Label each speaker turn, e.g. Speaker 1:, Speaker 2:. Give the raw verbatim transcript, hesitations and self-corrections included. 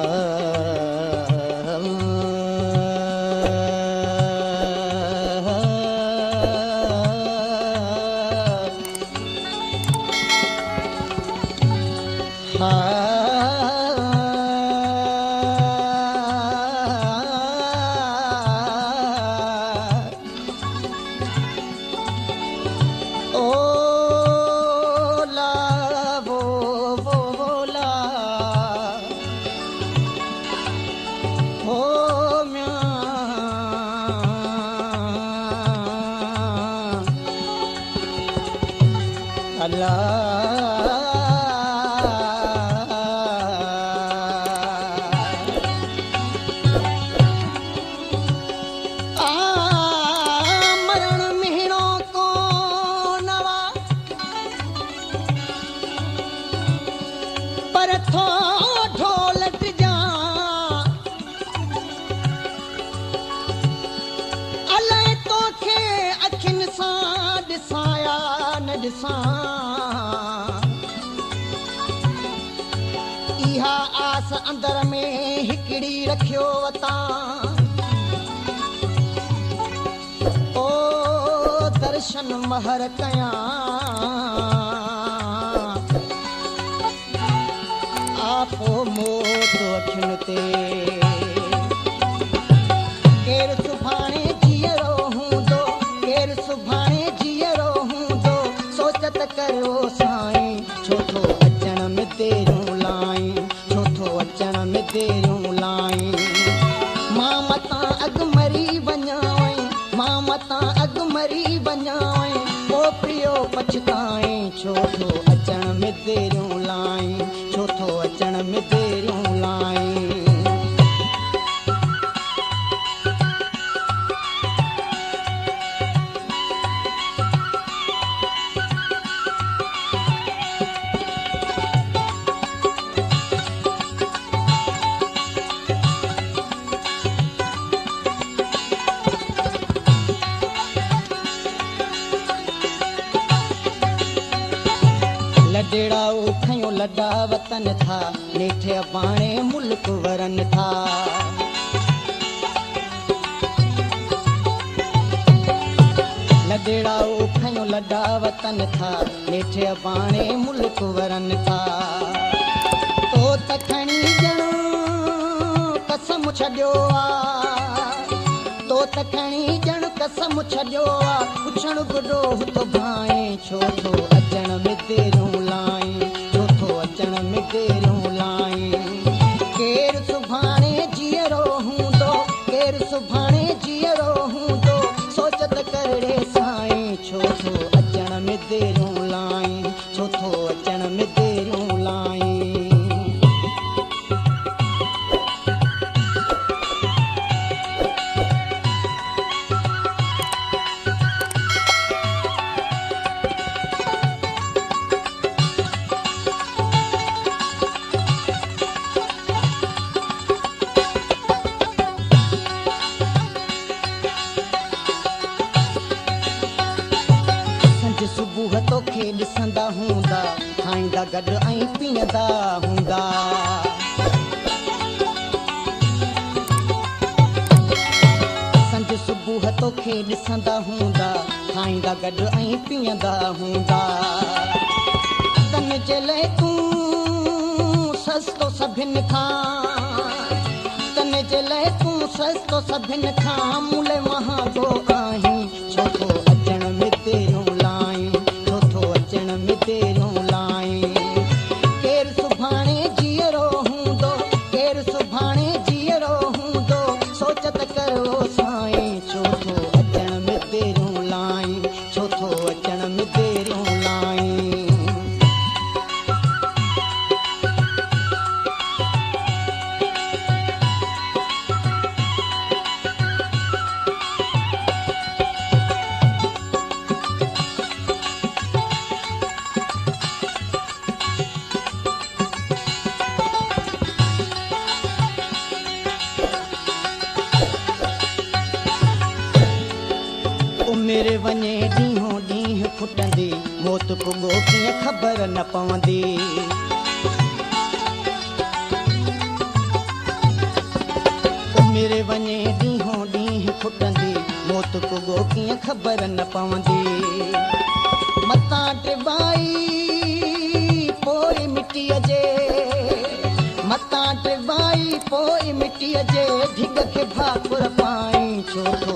Speaker 1: इहा आस अंदर में हिकड़ी रखियो वता ओ दर्शन महर कया आपो मोत अखिन ते केर सुभाणे जियरो हूंदो केर सुभाणे जियरो हूंदो सोचत करो साईं छो थो अचण में देरूं लाईं छो थो अचण में देरूं लाईं मां मतां अॻु मरी वञावईं मां मतां अॻु मरी वञावईं पोइ प्रियो पछताईं छो थो अचण में देरूं लाईं छो थो अचण में देरूं लाईं लडेड़ा उखयो लडा वतन था नेठे बाणे मुल्क वरन था लडेड़ा उखयो लडा वतन था नेठे बाणे मुल्क वरन था तो तखणी जण कसम छड्यो आ तो तखणी जण कसम छड्यो आ पुछण गुडो तो भाई छो थो अचण में देरूं लाईं छो थो अचण में देरूं लाईं केर सुभाणे जियरो हूंदो केर सुभाणे जियरो हूंदो सोचत करे साईं छो थो अचण में देरूं लाईं छो थो अचण में देरूं लाईं सुबुह तोखे ॾिसंदा हूंदा खाईंदा गॾु ऐं पीअंदा हूंदा संज सुबुह तोखे ॾिसंदा हूंदा खाईंदा गॾु ऐं पीअंदा हूंदा तन जे लाइ तूं सस्तो सभिनि खां तन जे लाइ तूं सस्तो सभिनि खां मूले महांगो आहीं छो थो अचण में देरूं देरूं लाईं केर सुभाणे जियरो हूंदो केर सुभाणे जियरो हूंदो सोचत करो साईं छो थो अचण में देरूं लाईं छो थो अचण में देरूं लाईं मेरे वञे ॾींहों ॾींहुं फुटंदी मौत पुॻो कीअं ख़बर न पवंदी मिटीअ जे ढिग खे भाकुर पाणी छो थो